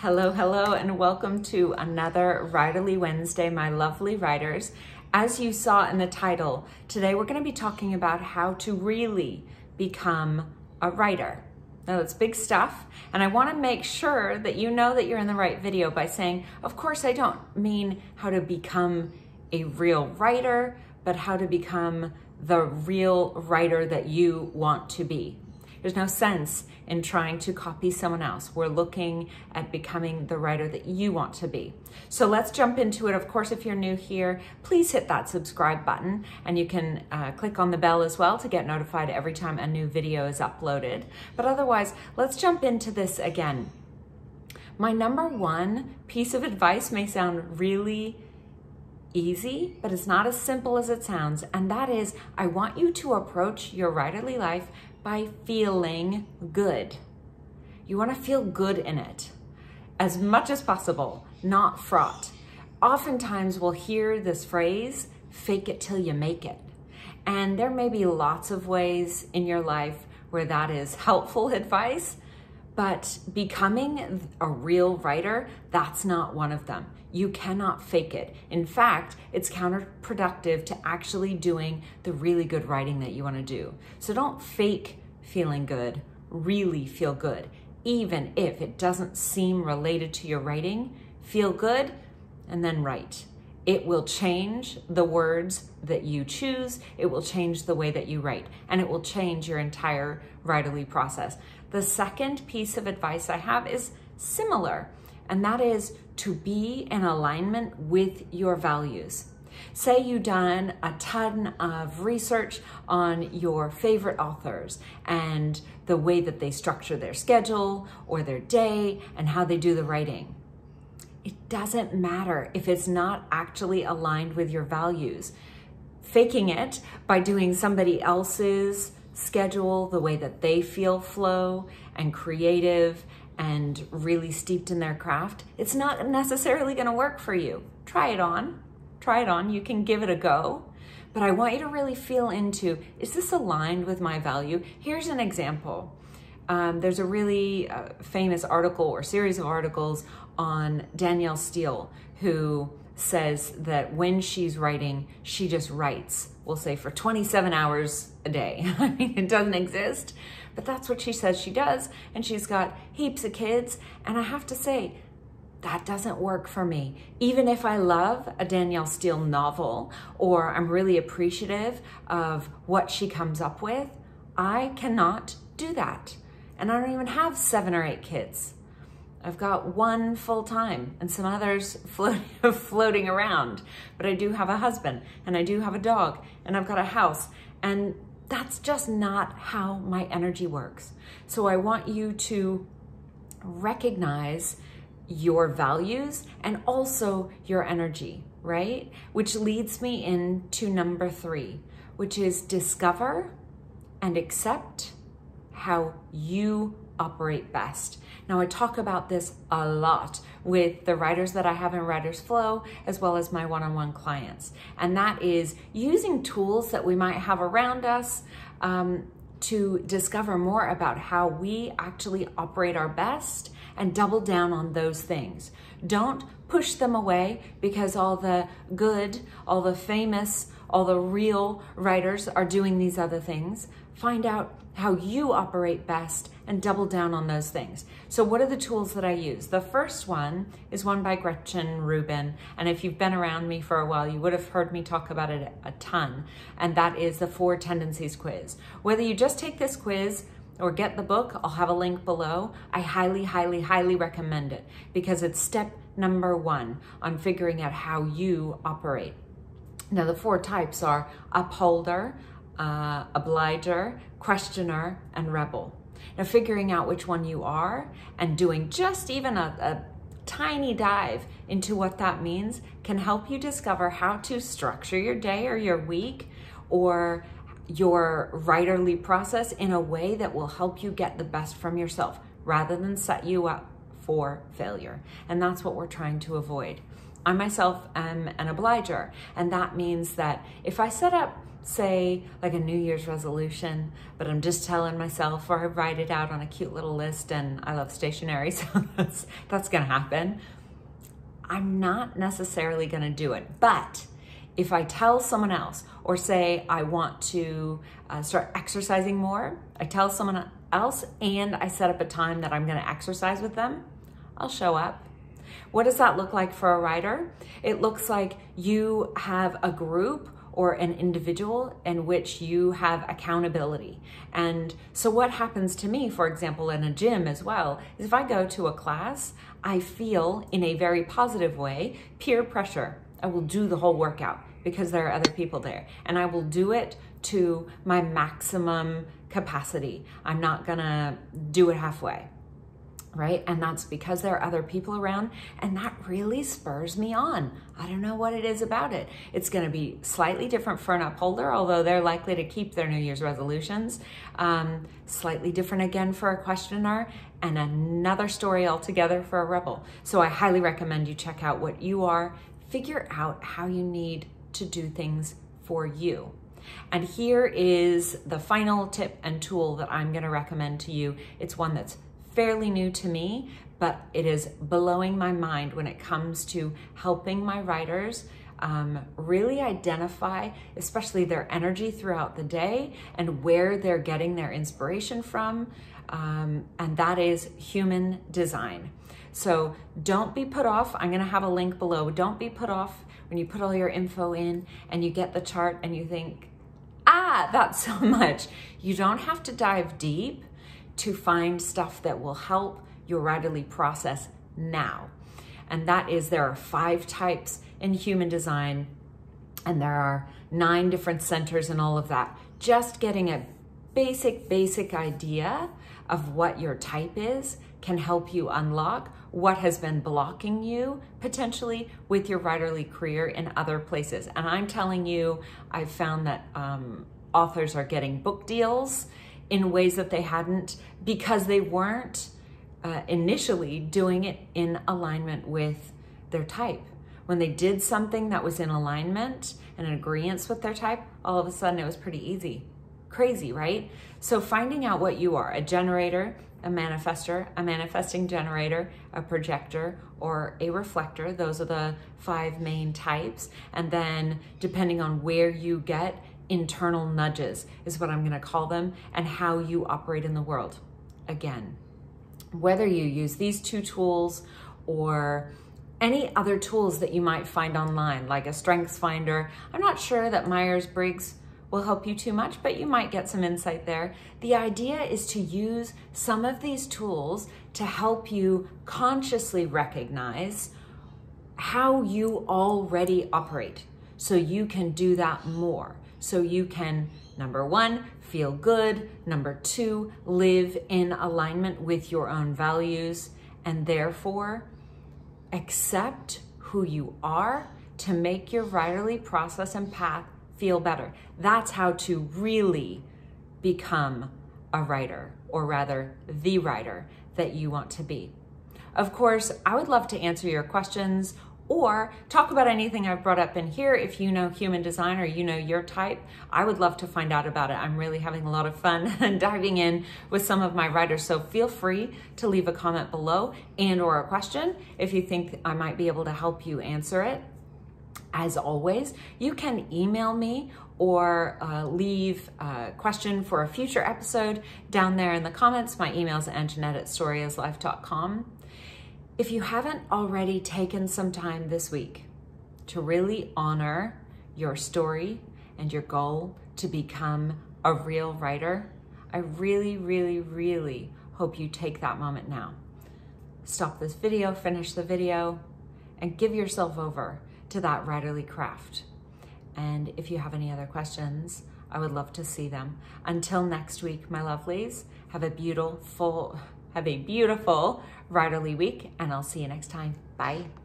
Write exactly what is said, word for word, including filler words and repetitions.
Hello, hello, and welcome to another Writerly Wednesday, my lovely writers. As you saw in the title, today we're going to be talking about how to really become a writer. Now that's big stuff, and I want to make sure that you know that you're in the right video by saying, of course I don't mean how to become a real writer, but how to become the real writer that you want to be. There's no sense in trying to copy someone else. We're looking at becoming the writer that you want to be. So let's jump into it. Of course, if you're new here, please hit that subscribe button, and you can uh, click on the bell as well to get notified every time a new video is uploaded. But otherwise, let's jump into this again. My number one piece of advice may sound really easy, but it's not as simple as it sounds. And that is, I want you to approach your writerly life by feeling good. You want to feel good in it as much as possible, not fraught. Oftentimes we'll hear this phrase, fake it till you make it. And there may be lots of ways in your life where that is helpful advice, but becoming a real writer, that's not one of them. You cannot fake it. In fact, it's counterproductive to actually doing the really good writing that you want to do. So don't fake feeling good, really feel good. Even if it doesn't seem related to your writing, feel good and then write. It will change the words that you choose. It will change the way that you write, and it will change your entire writerly process. The second piece of advice I have is similar, and that is to be in alignment with your values. Say you've done a ton of research on your favorite authors and the way that they structure their schedule or their day and how they do the writing. It doesn't matter if it's not actually aligned with your values. Faking it by doing somebody else's schedule, the way that they feel flow and creative and really steeped in their craft, it's not necessarily going to work for you. Try it on. Try it on. You can give it a go. But I want you to really feel into, is this aligned with my value? Here's an example. Um, there's a really uh, famous article or series of articles on Danielle Steele, who says that when she's writing, she just writes, we'll say for twenty-seven hours a day. I mean, it doesn't exist, but that's what she says she does. And she's got heaps of kids. And I have to say, that doesn't work for me. Even if I love a Danielle Steele novel, or I'm really appreciative of what she comes up with, I cannot do that. And I don't even have seven or eight kids. I've got one full-time and some others float, floating around, but I do have a husband and I do have a dog and I've got a house, and that's just not how my energy works. So I want you to recognize your values and also your energy, right? Which leads me into number three, which is discover and accept how you operate best. Now, I talk about this a lot with the writers that I have in Writers Flow, as well as my one-on-one clients. And that is using tools that we might have around us um, to discover more about how we actually operate our best and double down on those things. Don't push them away because all the good, all the famous, all the real writers are doing these other things. Find out how you operate best and double down on those things. So what are the tools that I use? The first one is one by Gretchen Rubin. And if you've been around me for a while, you would have heard me talk about it a ton. And that is the Four Tendencies quiz. Whether you just take this quiz or get the book, I'll have a link below. I highly, highly, highly recommend it because it's step number one on figuring out how you operate. Now, the four types are upholder, uh, obliger, questioner, and rebel. Now, figuring out which one you are and doing just even a, a tiny dive into what that means can help you discover how to structure your day or your week or your writerly process in a way that will help you get the best from yourself rather than set you up for failure. And that's what we're trying to avoid. I myself am an obliger, and that means that if I set up say like a New Year's resolution, but I'm just telling myself, or I write it out on a cute little list, and I love stationery, so that's, that's gonna happen. I'm not necessarily gonna do it. But if I tell someone else, or say I want to uh, start exercising more, I tell someone else and I set up a time that I'm gonna exercise with them, I'll show up. What does that look like for a writer? It looks like you have a group or an individual in which you have accountability. And so what happens to me, for example, in a gym as well, is if I go to a class, I feel in a very positive way, peer pressure. I will do the whole workout because there are other people there, and I will do it to my maximum capacity. I'm not gonna do it halfway. Right? And that's because there are other people around, and that really spurs me on. I don't know what it is about it. It's going to be slightly different for an upholder, although they're likely to keep their New Year's resolutions. Um, slightly different again for a questioner, and another story altogether for a rebel. So I highly recommend you check out what you are, figure out how you need to do things for you. And here is the final tip and tool that I'm going to recommend to you. It's one that's fairly new to me, but it is blowing my mind when it comes to helping my writers um, really identify, especially their energy throughout the day and where they're getting their inspiration from, um, and that is human design. So don't be put off. I'm gonna have a link below. Don't be put off when you put all your info in and you get the chart and you think, ah, that's so much. You don't have to dive deep to find stuff that will help your writerly process now. And that is, there are five types in human design, and there are nine different centers and all of that. Just getting a basic, basic idea of what your type is can help you unlock what has been blocking you potentially with your writerly career in other places. And I'm telling you, I've found that um, authors are getting book deals in ways that they hadn't because they weren't uh, initially doing it in alignment with their type. When they did something that was in alignment and in agreement with their type, all of a sudden it was pretty easy. Crazy, right? So finding out what you are, a generator, a manifester, a manifesting generator, a projector, or a reflector. Those are the five main types. And then depending on where you get internal nudges is what I'm gonna call them, and how you operate in the world. Again, whether you use these two tools or any other tools that you might find online, like a Strengths Finder, I'm not sure that Myers-Briggs will help you too much, but you might get some insight there. The idea is to use some of these tools to help you consciously recognize how you already operate, so you can do that more. So you can, number one, feel good. Number two, live in alignment with your own values, and therefore accept who you are to make your writerly process and path feel better. That's how to really become a writer, or rather the writer that you want to be. Of course, I would love to answer your questions or talk about anything I've brought up in here. If you know human design or you know your type, I would love to find out about it. I'm really having a lot of fun and diving in with some of my writers. So feel free to leave a comment below and or a question if you think I might be able to help you answer it. As always, you can email me or uh, leave a question for a future episode down there in the comments. My email is anjanette at storiaslife dot com. If you haven't already taken some time this week to really honor your story and your goal to become a real writer, I really, really, really hope you take that moment now. Stop this video, finish the video, and give yourself over to that writerly craft. And if you have any other questions, I would love to see them. Until next week, my lovelies, have a beautiful, have a beautiful writerly week, and I'll see you next time. Bye.